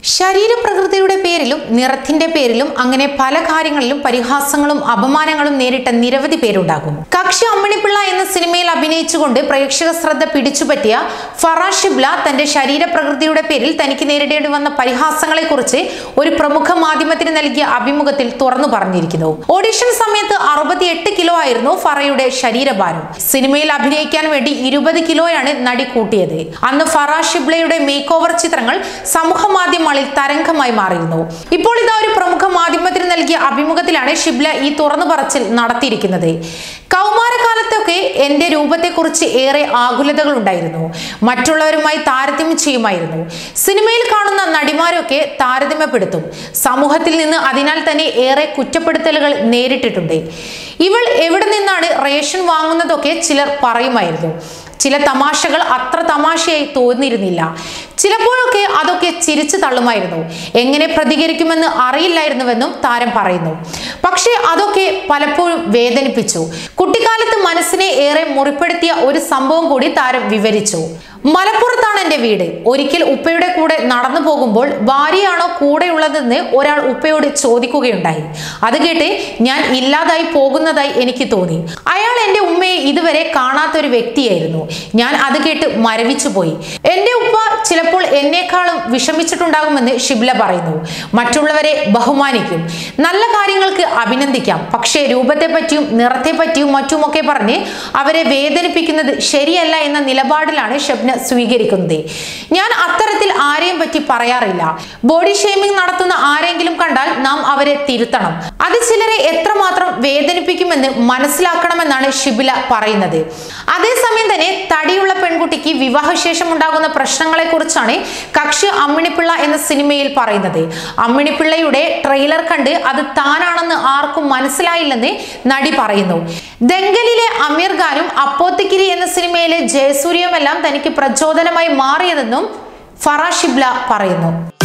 ശരീരപ്രകൃതിയുടെ പേരിലും നിറത്തിന്റെ പേരിലും അങ്ങനെ പല കാര്യങ്ങളിലും പരിഹാസങ്ങളും അപമാനങ്ങളും നേരിട്ട നിരവധി പേരുണ്ടാകും. കക്ഷി അമ്മിണിപ്പിള്ള എന്ന സിനിമയിൽ അഭിനയിച്ചുകൊണ്ട് പ്രേക്ഷക ശ്രദ്ധ പിടിച്ചുപറ്റിയ ഫറാസ് ഷിബ്ല തന്റെ ശരീരപ്രകൃതിയുടെ പേരിൽ തനിക്ക് നേരിടേണ്ടി വന്ന പരിഹാസങ്ങളെ കുറിച്ച് ഒരു പ്രമുഖ മാധ്യമത്തിന് നൽകിയ അഭിമുഖത്തിൽ തുറന്നു പറഞ്ഞിരിക്കുന്നു. ഓഡിഷൻ സമയത്ത് 68 കിലോ ആയിരുന്നു ഫറയുടെ ശരീരഭാരം. സിനിമയിൽ അഭിനയിക്കാൻ വേണ്ടി 20 കിലോയാണ് നടി കൂട്ടിയത്. അന്ന് ഫറാസ് ഷിബ്ലയുടെ മേക്ക് ഓവർ ചിത്രങ്ങൾ സമൂഹ മാധ്യമങ്ങളിൽ തരംഗമായി മാറിയിരുന്നു. ഇപ്പോൾ ഇതാ ഒരു പ്രമുഖ മാധ്യമത്തിന് നൽകിയ അഭിമുഖത്തിലാണ് ഷിബ്ല ഈ തുറന്നു പറച്ചിൽ നടത്തിയിരിക്കുന്നത്. കൗമാരകാലത്തൊക്കെ എന്റെ രൂപത്തെക്കുറിച്ച് ഏറെ ആകുലതകൾ ഉണ്ടായിരുന്നു. മറ്റുള്ളവരുമായി താരതമ്യം ചെയ്യുമായിരുന്നു. സിനിമയിൽ കാണുന്ന നടിമാരൊക്കെ താരതമ്യപ്പെടുത്തും. സമൂഹത്തിൽ നിന്ന് അതിനാൽ തന്നെ ഏറെ കുറ്റപ്പെടുത്തലുകൾ നേരിട്ടിട്ടുണ്ട്. ഇവൾ എവിടെ നിന്നാണ് റേഷൻ വാങ്ങുന്നതൊക്കെ ചിലർ പറയുമായിരുന്നു. ചില തമാശകൾ അത്ര തമാശയായി തോന്നിയിരുന്നില്ല. ചിലപ്പോഴൊക്കെ അതൊക്കെ ചിരിച്ചു തള്ളുമായിരുന്നു. എങ്ങനെ പ്രതികരിക്കുമെന്ന് അറിയില്ലായിരുന്നുവെന്നും താരം പറയുന്നു. പക്ഷേ അതൊക്കെ പലപ്പോഴും വേദനിപ്പിച്ചു. കുട്ടിക്കാലത്ത് മനസ്സിനെ ഏറെ മുറിപ്പെടുത്തിയ ഒരു സംഭവം കൂടി താരം വിവരിച്ചു. മലപ്പുറത്താണ് എന്റെ വീട്. ഒരിക്കൽ ഉപ്പയുടെ കൂടെ നടന്നു പോകുമ്പോൾ ഭാര്യയാണോ കൂടെയുള്ളതെന്ന് ഒരാൾ ഉപ്പയോട് ചോദിക്കുകയുണ്ടായി. അത് കേട്ട് ഞാൻ ഇല്ലാതായി പോകുന്നതായി എനിക്ക് തോന്നി. അയാൾ എന്റെ ഉമ്മയെ ഇതുവരെ കാണാത്തൊരു വ്യക്തിയായിരുന്നു. ഞാൻ അത് കേട്ട് മരവിച്ചു പോയി. എന്റെ ഉപ്പ ചിലപ്പോൾ എന്നെക്കാളും വിഷമിച്ചിട്ടുണ്ടാകുമെന്ന് ഷിബ്ല പറയുന്നു. മറ്റുള്ളവരെ ബഹുമാനിക്കും, നല്ല കാര്യങ്ങൾക്ക് അഭിനന്ദിക്കാം. പക്ഷേ രൂപത്തെ പറ്റിയും നിറത്തെ പറ്റിയും മറ്റുമൊക്കെ പറഞ്ഞ് അവരെ വേദനിപ്പിക്കുന്നത് ശരിയല്ല എന്ന നിലപാടിലാണ് ഷബ്ന സ്വീകരിക്കുന്നത്. ഞാൻ അത്തരത്തിൽ ആരെയും പറ്റി പറയാറില്ല. ബോഡി ഷേമിംഗ് നടത്തുന്ന ആരെങ്കിലും കണ്ടാൽ നാം അവരെ തിരുത്തണം. അത് ചിലരെ എത്രമാത്രം വേദനിപ്പിക്കുമെന്ന് മനസ്സിലാക്കണമെന്നാണ് ഷിബ്ല പറയുന്നത്. അതേസമയം തന്നെ തടിയുള്ള പെൺകുട്ടിക്ക് വിവാഹശേഷം ഉണ്ടാകുന്ന പ്രശ്നങ്ങളെ കുറിച്ചാണ് കക്ഷി അമ്മിണിപ്പിള്ള എന്ന സിനിമയിൽ പറയുന്നത്. അമ്മിണിപ്പിള്ളയുടെ ട്രെയിലർ കണ്ട് അത് താനാണെന്ന് ആർക്കും മനസ്സിലായില്ലെന്ന് നടി പറയുന്നു. ദംഗലിലെ അമീർ ഖാനും അപ്പോത്തിക്കിരി എന്ന സിനിമയിലെ ജയസൂര്യയുമെല്ലാം തനിക്ക് പ്രചോദനമായി മാറിയതെന്നും ഫറാസ് ഷിബ്ല പറയുന്നു.